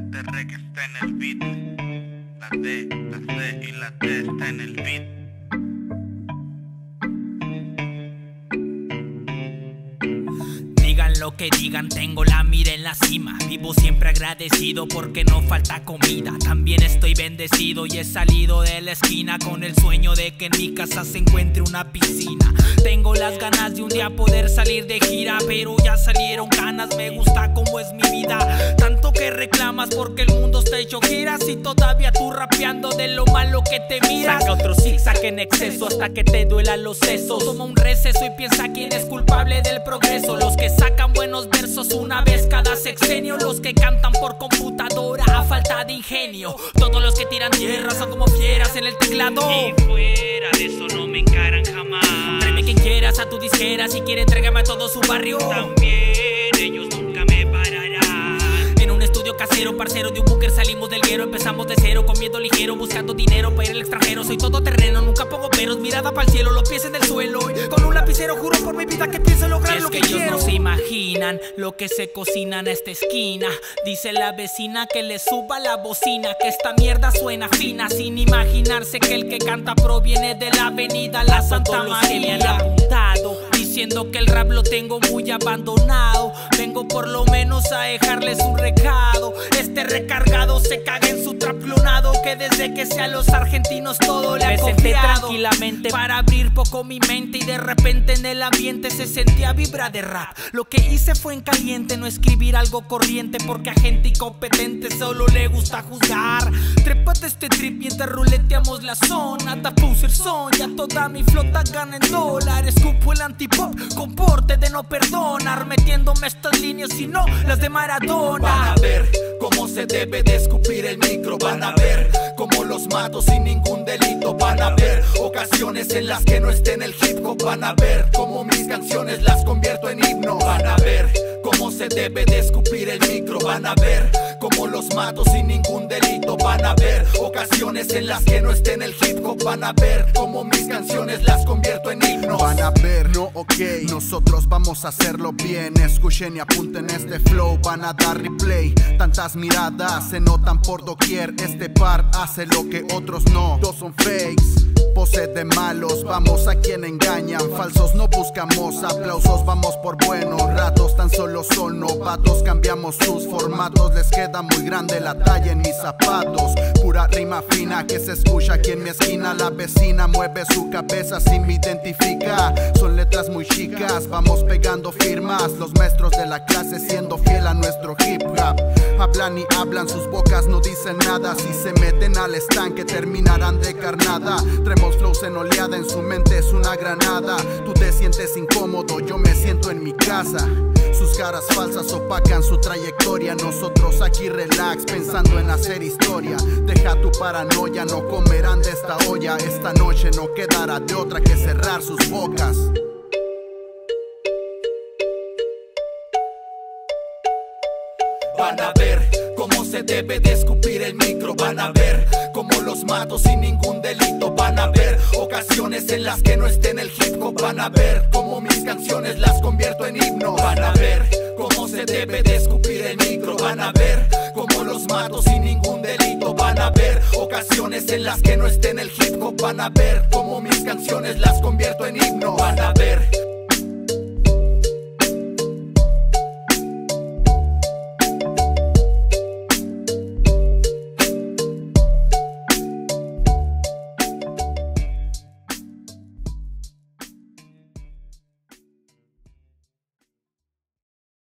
Este rec está en el beat. La D, la C y la T está en el beat. Digan lo que digan, tengo la mira en la cima. Vivo siempre agradecido porque no falta comida. También estoy bendecido y he salido de la esquina con el sueño de que en mi casa se encuentre una piscina. Tengo las ganas de un día poder salir de gira, pero ya salieron ganas, me gusta como es mi vida. Tanto que reclamas porque el mundo está hecho giras y todavía tú rapeando de lo malo que te miras. Saca otro zigzag en exceso hasta que te duelan los sesos. Toma un receso y piensa quién es culpable del progreso. Los que sacan buenos versos una vez cada sexenio, los que cantan por computadora a falta de ingenio. Todos los que tiran tierra son como fieras en el teclado. Y fuera de eso no me encaran jamás. Tráeme quien quieras a tu disquera, si quiere entrégame a todo su barrio. También ellos nunca me pararán. En un estudio casero, parcero de un búnker, salimos del guero, empezamos de cero, comiendo ligero, buscando dinero para ir al extranjero. Soy todo terreno, nunca pongo peros, mirada para el cielo, los pies en el suelo. Y con un lapicero juro por mi vida que pienso lograr lo que quiero. Ellos no se imaginan lo que se cocina en esta esquina. Dice la vecina que le suba la bocina, que esta mierda suena fina, sin imaginarse que el que canta proviene de la avenida La Santa María. Me han apuntado diciendo que el rap lo tengo muy abandonado. Vengo por lo menos a dejarles un recado. Este recargado se caga en su trap clonado, que desde que sea los argentinos todo le ha confiado. Tranquilamente para abrir poco mi mente y de repente en el ambiente se sentía vibra de rap. Lo que hice fue en caliente, no escribir algo corriente, porque a gente incompetente solo le gusta juzgar. Trépate este trip mientras ruleteamos la zona. Tapuse el son, ya toda mi flota gana en dólares. Escupo el antipop con porte de no perdonar, metiéndome estas líneas y no las de Maradona. Van a ver cómo se debe de escupir el micro. Van a ver cómo los mato sin ningún delito. Van a ver ocasiones en las que no esté en el hip hop. Van a ver cómo mis canciones las convierto en himno. Van a ver cómo se debe de escupir el micro. Van a ver cómo los mato sin ningún delito. Van a ver ocasiones en las que no esté en el hip hop. Van a ver cómo mis canciones las convierto en himnos. Van a ver, no ok, nosotros vamos a hacerlo bien. Escuchen y apunten este flow, van a dar replay. Tantas miradas se notan por doquier. Este par hace lo que otros no. Dos son fakes, pose de malos, vamos a quien engañan. Falsos no buscamos aplausos, vamos por buenos ratos. Tan solo son novatos, cambiamos sus formatos. Les queda muy grande la talla en mis zapatos. Pura rima fina que se escucha aquí en mi esquina. La vecina mueve su cabeza sin me identifica. Son letras muy chicas, vamos pegando firmas. Los maestros de la clase siendo fiel a nuestro hip hop. Hablan y hablan, sus bocas no dicen nada. Si se meten al estanque terminarán de carnada. Traemos flows en oleada, en su mente es una granada. Tú te sientes incómodo, yo me siento en mi casa. Sus caras falsas opacan su trayectoria. Nosotros aquí relax, pensando en hacer historia. Deja tu paranoia, no comerán de esta olla. Esta noche no quedará de otra que cerrar sus bocas. Van a ver cómo se debe de escupir el micro. Van a ver cómo los mato sin ningún delito. Van a ver ocasiones en las que no esté en el hip hop. Van a ver cómo mis canciones las convierto en himno. Van a ver cómo se debe de escupir el micro. Van a ver cómo los mato sin ningún delito. Van a ver ocasiones en las que no esté en el hip hop. Van a ver cómo mis canciones las convierto en himno. Van a ver